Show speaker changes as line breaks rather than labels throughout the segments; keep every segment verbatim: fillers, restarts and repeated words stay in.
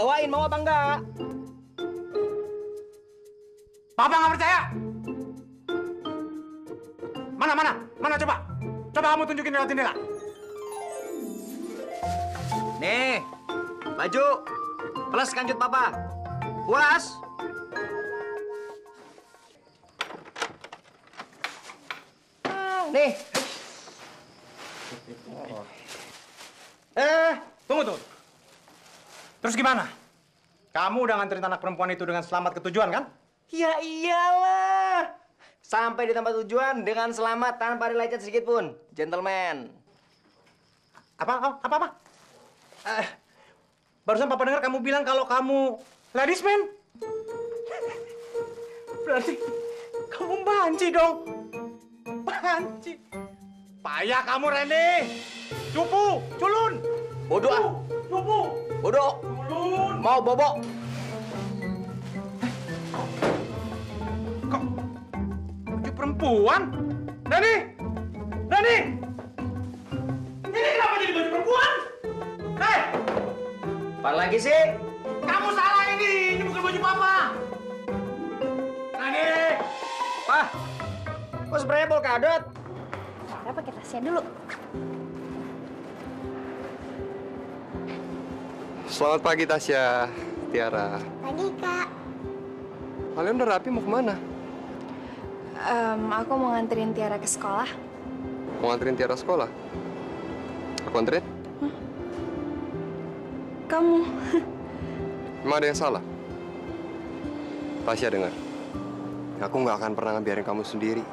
bawain, mau apa enggak?
Papa nggak percaya. Mana, mana? Mana coba? Coba kamu tunjukin lewat jendela.
Nih, baju. Plus kanjut papa. Puas? Nih.
Eh, tunggu, tunggu. Terus gimana? Kamu udah nganterin anak perempuan itu dengan selamat ke tujuan, kan?
Ya iyalah. Sampai di tempat tujuan dengan selamat tanpa ada lecet sedikit pun. Gentleman.
Apa, apa, apa? apa? Eh, barusan papa dengar kamu bilang kalau kamu ladies man. Berarti kamu banci dong. Banci. Payah kamu, Randy. Cupu, culun.
Bodoh ah.
Cupu.
Bodoh.
Culun.
Mau bobo.
Kok baju perempuan? Randy. Randy. Ini kenapa jadi baju perempuan? Hei!
Apa lagi sih?
Kamu salah ini. Ini bukan baju papa. Randy.
Wah. Kok spraynya polkadot?
Cara pakai tasnya dulu.
Selamat pagi, Tasya, Tiara.
Pagi, Kak.
Kalian udah rapi mau kemana?
Um, aku mau nganterin Tiara ke sekolah.
Mau nganterin Tiara sekolah? Aku anterin?
Kamu.
Emang ada yang salah? Tasya dengar. Aku nggak akan pernah ngebiarin kamu sendiri.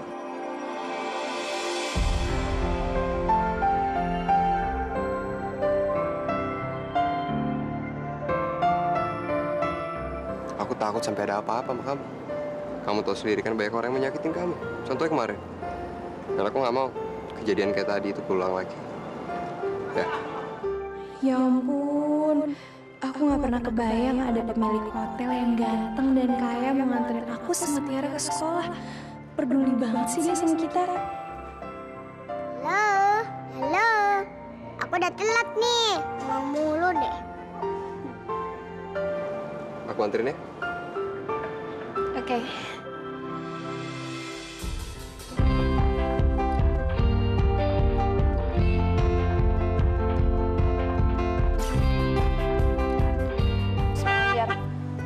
Aku takut sampai ada apa-apa sama kamu. Kamu tahu sendiri kan banyak orang yang menyakitin kamu. Contohnya kemarin. Dan aku nggak mau kejadian kayak tadi itu berulang lagi. Ya.
Ya ampun. Aku nggak pernah kebayang ada pemilik hotel yang ganteng dan kaya mau nganterin aku sama Tiara ke sekolah. Peduli banget sih dia sama kita.
Halo, halo. Aku udah telat nih. Mau mulu deh.
Aku anterin ya.
Oke. Biar.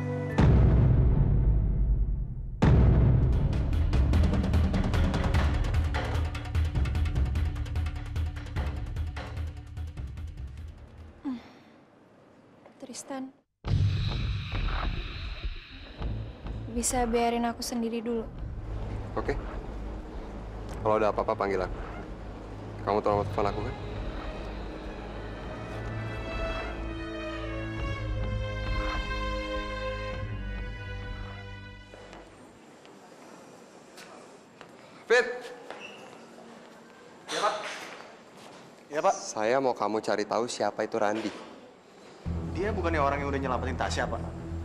Hmm. Tristan. Bisa biarin aku sendiri dulu.
Oke. Kalau ada apa-apa panggil aku. Kamu tahu nomor telepon aku kan? Fit.
Ya, Pak. Ya, Pak.
Saya mau kamu cari tahu siapa itu Randy.
Dia bukannya orang yang udah nyelamatin Tasya, Pak.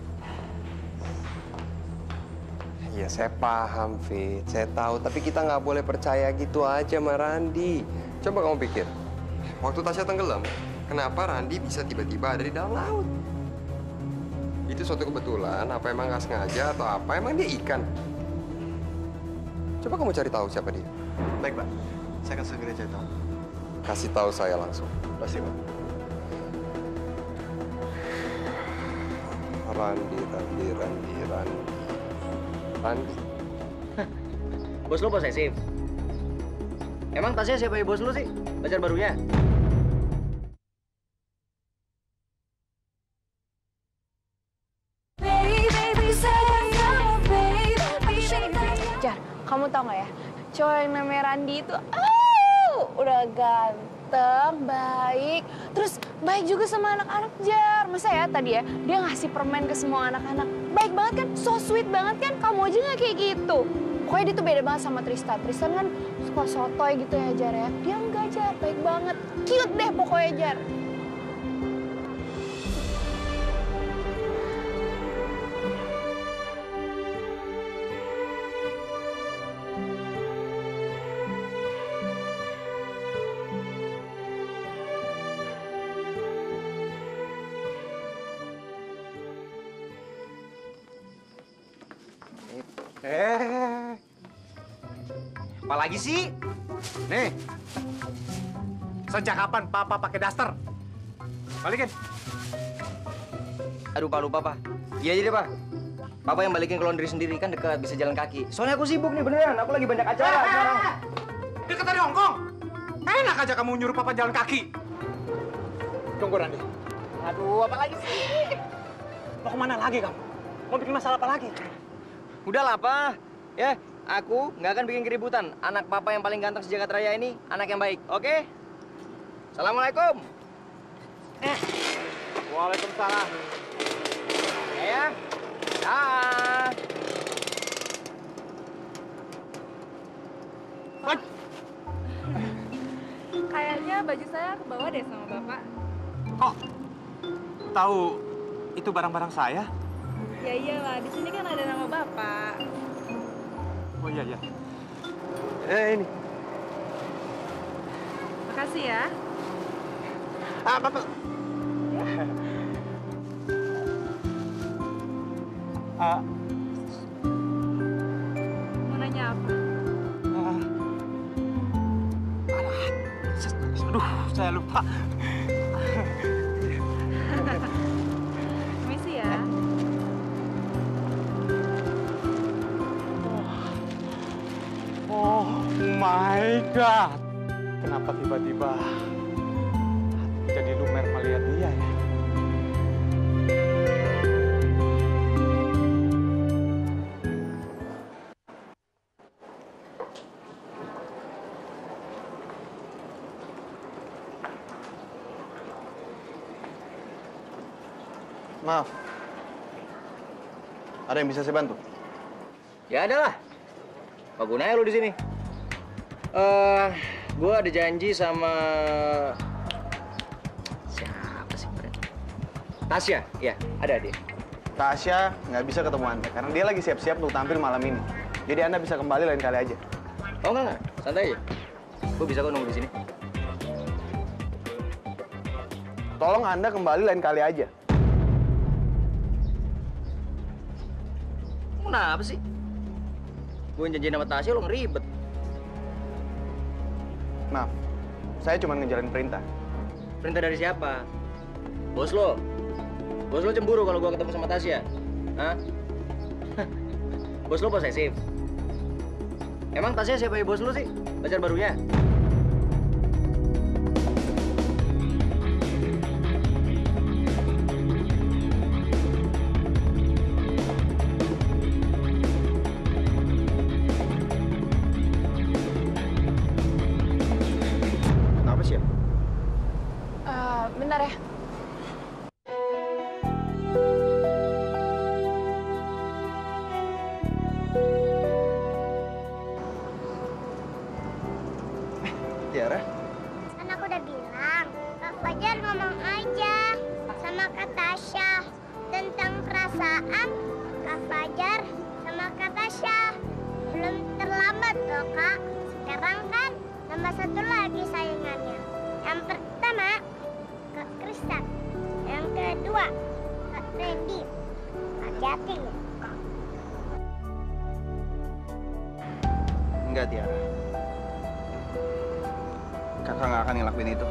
Ya saya paham, Fit. Saya tahu, tapi kita nggak boleh percaya gitu aja sama Randy. Coba kamu pikir, waktu Tasya tenggelam, kenapa Randy bisa tiba-tiba ada di dalam laut? Itu suatu kebetulan, apa emang nggak sengaja atau apa? Emang dia ikan? Coba kamu cari tahu siapa dia.
Baik, Pak. Saya akan segera cari tahu.
Kasih tahu saya langsung.
Pasti, Pak.
Randy, Randy, Randy, Randy. Randy.
Bos lo posesif. Emang Tasya siapa bos lo sih? Pacar barunya?
Jar, kamu tau gak ya? Cowok yang namanya Randy itu, oh, udah ganteng, baik. Terus baik juga sama anak-anak, Jar. Masa ya tadi ya, dia ngasih permen ke semua anak-anak. Baik banget kan? So sweet banget kan? Kamu aja gak kayak gitu. Pokoknya dia tuh beda banget sama Tristan. Tristan kan suka sotoy gitu ya, Jar ya. Dia enggak, Jar. Baik banget. Cute deh pokoknya, Jar.
Eh,
Apalagi sih?
nih. Sejak kapan Papa pakai daster? Balikin.
Aduh, Pak, lupa, Pak. Iya aja deh, Pak. Papa yang balikin ke laundry sendiri, kan dekat, bisa jalan kaki. Soalnya aku sibuk nih, beneran. Aku lagi banyak acara sekarang.
Dekat dari Hongkong. Enak aja kamu nyuruh Papa jalan kaki. Tunggu, Randi.
Aduh, apalagi sih?
Mau kemana lagi kamu? Mau bikin masalah apa lagi?
Udahlah, Pak. Ya, aku nggak akan bikin keributan. Anak Papa yang paling ganteng sejagat raya ini, anak yang baik, oke? Assalamualaikum.
Waalaikumsalam.
Ya, dah.
Kayaknya baju saya ke bawah deh sama Bapak.
Kok tahu itu barang-barang saya?
Ya iyalah, di sini kan ada nama Bapak.
Oh iya, iya. Eh, ini.
Makasih ya.
Ah, Papa. Ah,
Mau nanya apa?
ah. Alah, aduh, saya lupa.
Permisi ya.
Oh my God. Kenapa tiba-tiba jadi lumer melihat dia ya?
Maaf. Ada yang bisa saya bantu?
Ya ada lah. Apa gunanya lu di sini? Eh, gua ada janji sama siapa sih, Bren? Tasya, ya, ada dia.
Tasya nggak bisa ketemu Anda karena dia lagi siap-siap untuk tampil malam ini. Jadi Anda bisa kembali lain kali aja.
Oh enggak, enggak. Santai aja. Gua bisa kok nunggu di sini.
Tolong Anda kembali lain kali aja.
Kenapa sih? Gue janjiin sama Tasya, lo ngeribet.
Maaf, saya cuma ngejalanin perintah.
Perintah dari siapa? Bos lo? Bos lo cemburu kalau gua ketemu sama Tasya? Hah? Bos lo posesif? Emang Tasya siapa ya bos lo sih? Pacar barunya? Kenapa sih ya?
Eh, bentar ya.
Tiara,
Kan aku udah bilang, Kak Fajar ngomong aja sama Kak Tasya tentang perasaan Kak Fajar sama Kak Tasya. Belum terlambat loh, Kak. Sekarang kan tambah satu lagi saingannya. Yang pertama, Kak Kristan. Yang kedua, Kak Randy. Hati-hati ya, Kak.
enggak Tiara. Kakak nggak akan ngelakuin itu.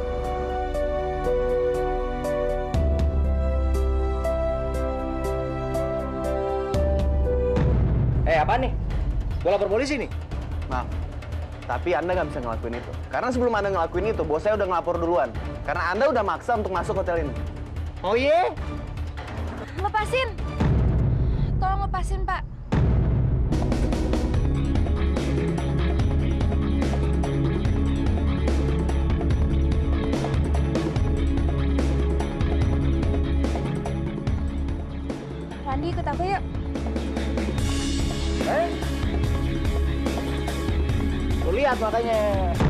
Eh, apa nih? Gue lapor polisi nih.
Maaf, tapi Anda nggak bisa ngelakuin itu. Karena sebelum Anda ngelakuin itu, bos saya udah ngelapor duluan. Karena Anda udah maksa untuk masuk hotel ini.
Oh iya?
Lepasin. Tolong lepasin, Pak. Randi, ikut aku yuk.
Eh? Lu lihat makanya.